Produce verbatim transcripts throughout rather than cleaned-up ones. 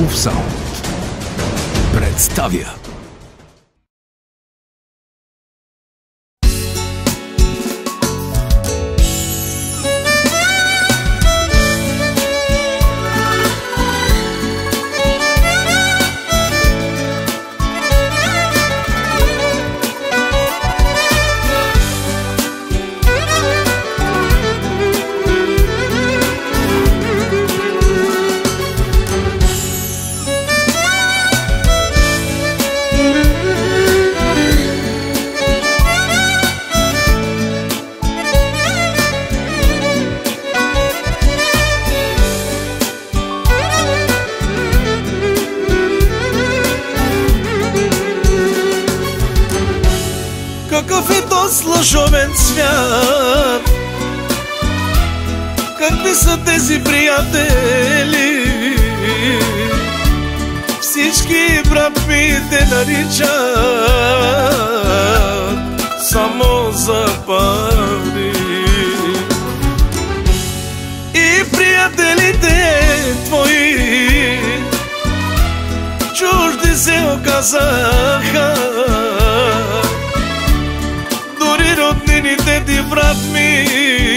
Данаилов Саунд представя Какъв е този лъжовен свят? Какви са тези приятели? Всички брат ми те наричат само за пари. И приятелите твои чужди се оказаха. Роднините ти, брат ми,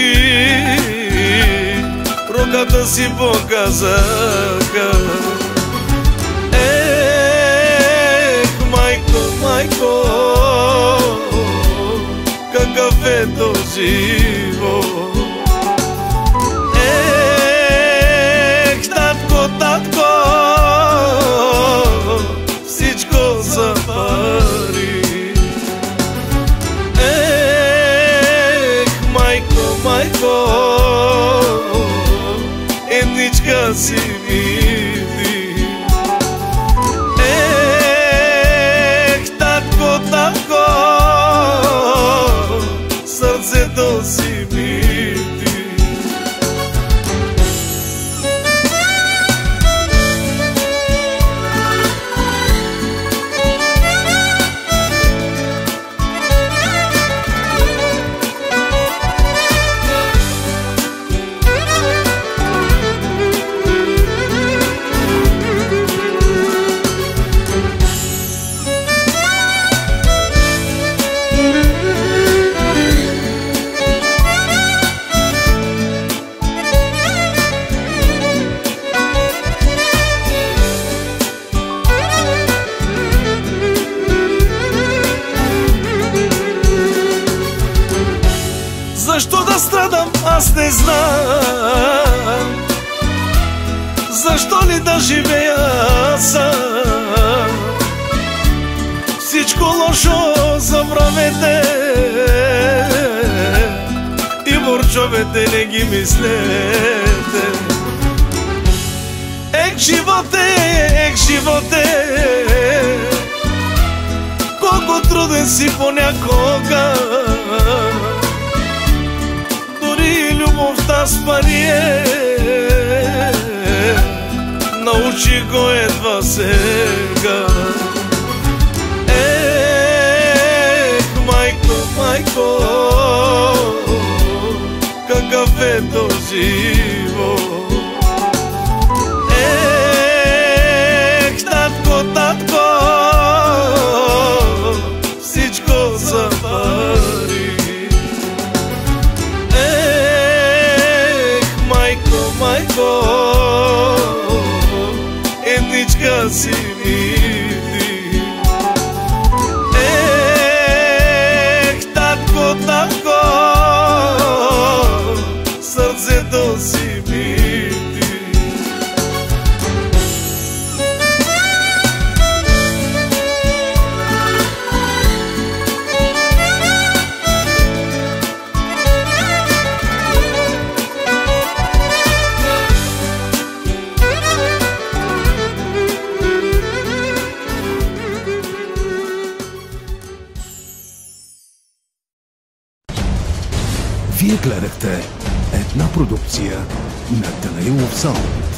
роката си показаха. Ех, майко, майко, какъв е този живот? Ех, татко, татко, всичко за пари. Майко, едничка си види. Ех, татко, татко, сърцето си види. Защо да страдам, аз не знам. Защо ли да живея сам? Всичко лошо забравете и борчовете не ги мислете. Ех, животе, ех, животе, колко труден си понякога. Любовта с пари е, научи го едва сега. Ех, майко, майко, какъв е този живот? Ех, татко, татко, всичко за пари. Майко, едничка си види. Ех, татко, татко, сърцето си види. Вие гледахте една продукция на Данаилов Саунд.